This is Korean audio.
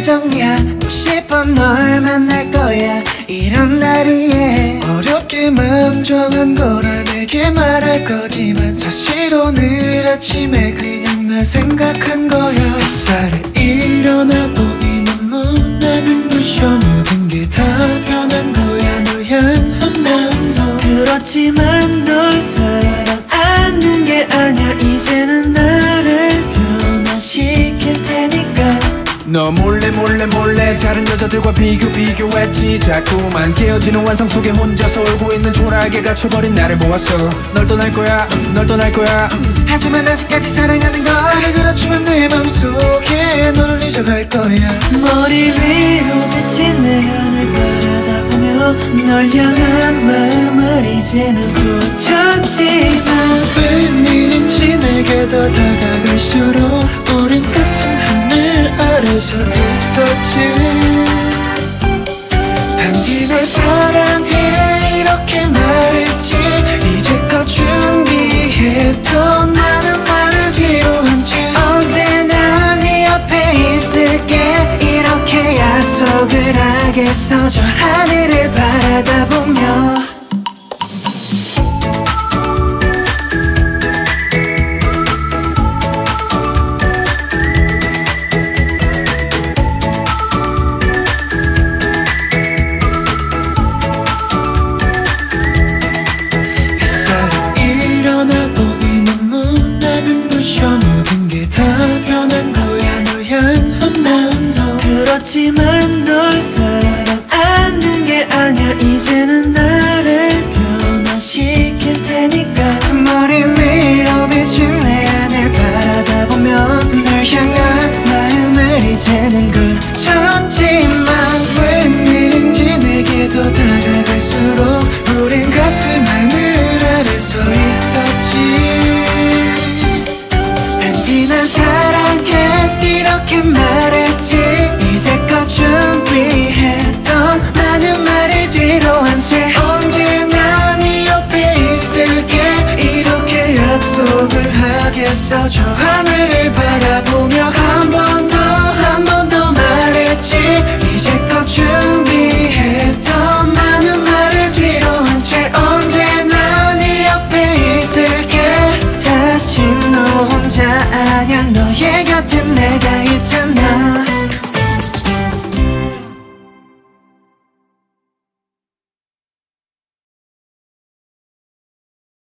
정리하고 싶어. 널 만날 거야 이런 날 위해. 어렵게 마음 정한 거라 내게 말할 거지만 사실 오늘 아침에 그냥 나 생각한 거야. 햇살에 일어나 보니 너무 나는 부셔. 모든 게 다 변한 거야 널 향한 마음도. 그렇지만 널 사랑 않는 게 아니야. 이제는 나를 변화시킬 테니까. 너 몰래 다른 여자들과 비교했지. 자꾸만 깨어지는 환상 속에 혼자서 울고 있는 초라하게 갇혀버린 나를 보았어. 널 떠날 거야 하지만 아직까지 사랑하는 걸. 그래 그렇지만 내 맘속에 너를 잊어갈 거야. 머리 위로 비친 내 하늘 바라다보며 널 향한 마음을 이제는 굳혔지만 웬일인지 내게 더 다가갈수록 우린 같은 하늘 아래서 있었지. 단지 널 사랑해 이렇게 말했지. 이제껏 준비했던 많은 말을 뒤로 한 채 언제나 네 옆에 있을게 이렇게 약속을 하겠어. 저 하늘을 바라다보며. 그렇지만 널 사랑 않는 게 아니야. 이제는 나를 변화시킬 테니까. 머리 위로 비친 내 하늘 바라다보며 널 향한 마음을 이제는 굳혔지만 웬일인지 내게 더 다가갈수록 우린 같은 하늘 아래 서 있었지. 단지 난 사랑해 이렇게 말했지. 이제껏 준비했던 많은 말을 뒤로 한 채 언제나 네 옆에 있을게 이렇게 약속을 하겠어. 저 하늘을 바라보며 한 번 더 말했지. 이제껏 준비했던 많은 말을 뒤로 한 채 언제나 네 옆에 있을게. 다시 너 혼자 아냐. 너의 곁은 내가